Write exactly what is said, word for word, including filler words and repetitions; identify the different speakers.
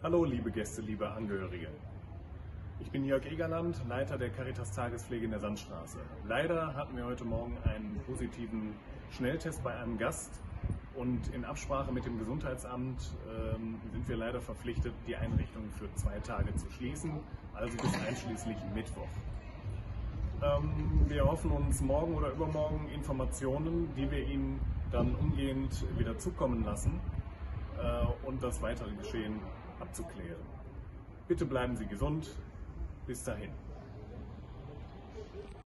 Speaker 1: Hallo liebe Gäste, liebe Angehörige. Ich bin Jörg Egerland, Leiter der Caritas Tagespflege in der Sandstraße. Leider hatten wir heute Morgen einen positiven Schnelltest bei einem Gast und in Absprache mit dem Gesundheitsamt ähm, sind wir leider verpflichtet, die Einrichtung für zwei Tage zu schließen, also bis einschließlich Mittwoch. Ähm, wir hoffen uns morgen oder übermorgen Informationen, die wir Ihnen dann umgehend wieder zukommen lassen, äh, und das weitere Geschehen abzuklären. Bitte bleiben Sie gesund. Bis dahin.